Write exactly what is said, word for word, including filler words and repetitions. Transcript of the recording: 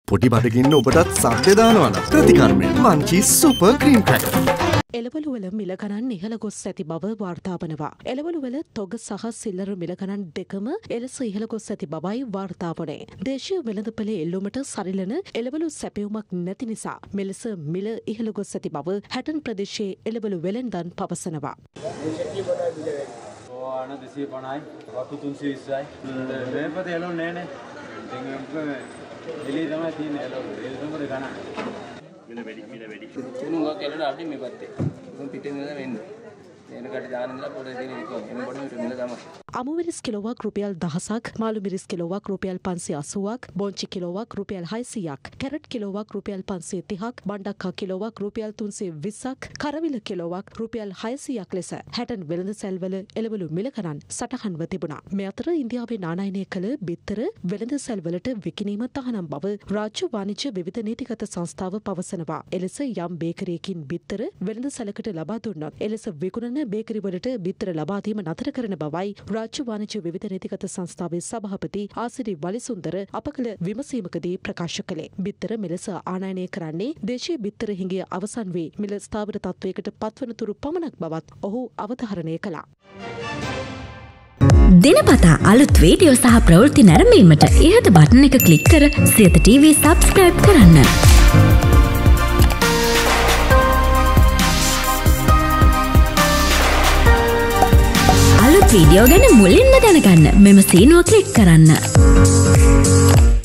පොඩි බඩගින්න ඔබටත් සද්ද දානවා නම් ප්‍රතිකර්මය මංචි සුපර් ක්‍රීම් ක්‍රැකර්. එළවලු වල මිල ගණන් ඉහළ ගොස් ඇති බව වාර්තා වනවා. එළවලු වල තොග සහ සිල්ලර මිල ගණන් දෙකම එලෙස ඉහළ ගොස් ඇති බවයි වාර්තා වුණේ. දේශීය වෙළඳපොලේ එල්ලුමට සරිලන එළවලු සැපයුමක් නැති නිසා මෙලෙස මිල ඉහළ ගොස් ඇති බව හැටන් ප්‍රදේශයේ එළවලු වෙළෙන්දන් පවසනවා. ආන දෙසිය පනහයි වතු තුන්සිය විස්සයි මේපත එළවලු නෑනේ. ඉතින් එළිය තමයි තියෙන්නේ එළවලු. ඒ තමයි ගණන්. මිල වැඩි මිල වැඩි. තුනුංගක් එළවලු අපි මේ පැත්තේ. උන් පිටින් ඉඳලා වෙන්නේ. එනකට දාන ඉඳලා පොඩි දෙන එක එම පොඩි මිල තමයි. අමු මිරිස් කිලෝවක් රුපියල් දහසක්, මාළු මිරිස් කිලෝවක් රුපියල් පන්සිය අසූවක්, බොංචි කිලෝවක් රුපියල් හයසීයක්, කැරට් කිලෝවක් රුපියල් පන්සිය තිහක්, බණ්ඩක්කා කිලෝවක් රුපියල් තුන්සිය විස්සක්, කරවිල කිලෝවක් රුපියල් හයසීයක් ලෙස හැටන් වෙළඳ සැල්වල එළවලු මිල ගණන් සටහන්ව තිබුණා. මේ අතර ඉන්දියාවේ නානයනය කළ බිත්තර වෙළඳ සැල්වලට විකිණීම තහනම් බව රාජ්‍ය වාණිජ්‍ය විවිධ නීතිගත සංස්ථාව පවසනවා. එලෙස යම් බේකරියකින් බිත්තර වෙළඳ සැලකට ලබා දුන්නොත් එලෙස විකුණන බේකරිවලට බිත්තර ලබා දීම නතර කරන බවයි රාජ්‍ය වාණිජ්‍ය විවිධ නීතිගත සංස්ථාවේ සභාපති ආසිරි වලිසුන්දර අප කළ විමසීමකදී ප්‍රකාශ කළේ. බිත්තර මෙලෙස ආනයනය කරන්නේ දේශීය බිත්තර හිඟය අවසන් වී මිල ස්ථාවර තත්වයකට පත්වන තුරු පමණක් බවත් ඔහු අවධාරණය කළා. දිනපතා අලුත් වීඩියෝ සහ ප්‍රවෘත්ති නැරඹීමට ඉහත බටන් එක ක්ලික් කර සියත ටීවී සබ්ස්ක්‍රයිබ් කරන්න. අලුත් වීඩියෝ ගැන මුලින්ම දැනගන්න මෙම සීනුව ක්ලික් කරන්න.